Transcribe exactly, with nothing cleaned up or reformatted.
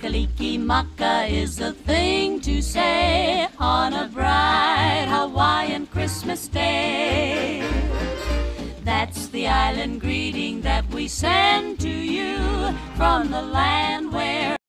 Kalikimaka is the thing to say on a bright Hawaiian Christmas day. That's the island greeting that we send to you from the land where